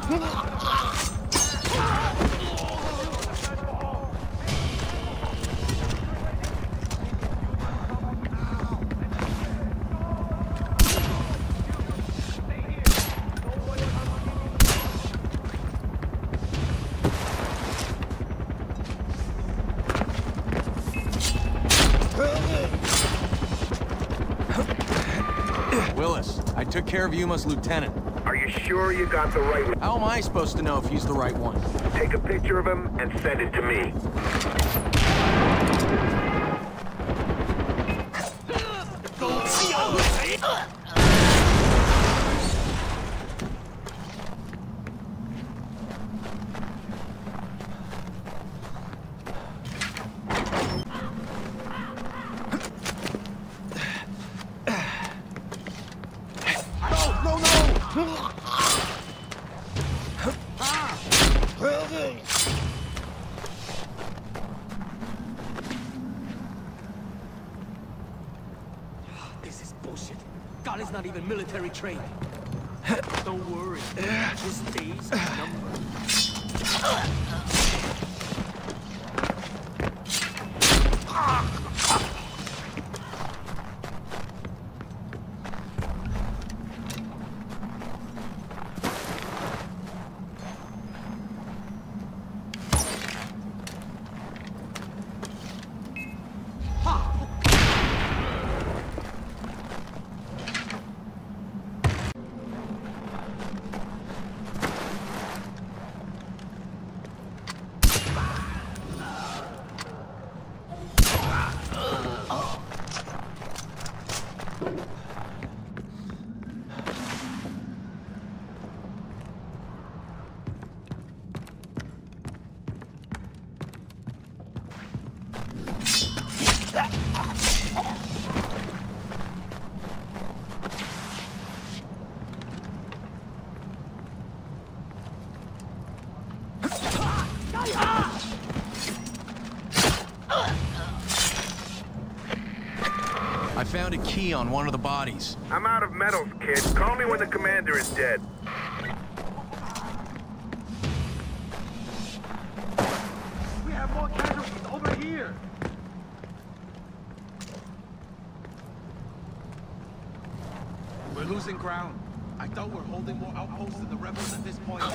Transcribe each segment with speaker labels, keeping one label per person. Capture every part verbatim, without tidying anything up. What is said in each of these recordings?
Speaker 1: Willis, I took care of Yuma's lieutenant.
Speaker 2: Are you sure you got the right one?
Speaker 1: How am I supposed to know if he's the right one?
Speaker 2: Take a picture of him and send it to me.
Speaker 3: This is bullshit. God is not even military trained. Don't worry. His days are numbered.
Speaker 1: I found a key on one of the bodies.
Speaker 2: I'm out of metals, kid. Call me when the commander is dead.
Speaker 3: We have more casualties over here. We're losing ground. I thought we're holding more outposts than the rebels at this point.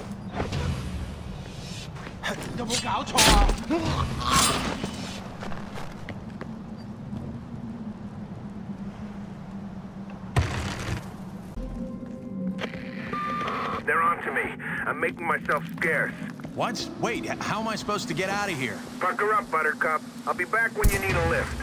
Speaker 3: 有冇搞錯啊？
Speaker 2: They're on to me. I'm making myself scarce.
Speaker 1: What? Wait, how am I supposed to get out of here?
Speaker 2: Pucker up, Buttercup. I'll be back when you need a lift.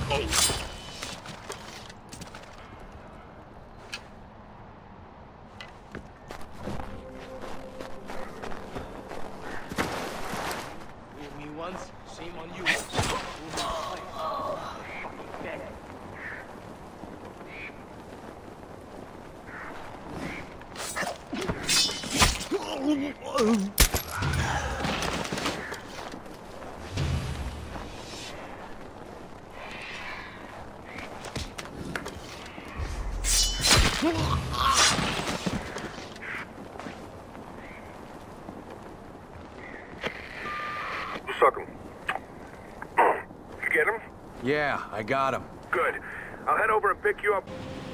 Speaker 3: Fool me once, shame on you. Fool me twice. Dead.
Speaker 2: Suck him. You get him?
Speaker 1: Yeah, I got him.
Speaker 2: Good. I'll head over and pick you up.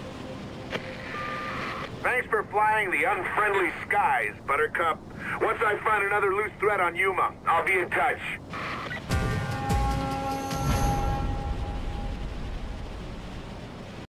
Speaker 2: Thanks for flying the unfriendly skies, Buttercup. Once I find another loose thread on Yuma, I'll be in touch.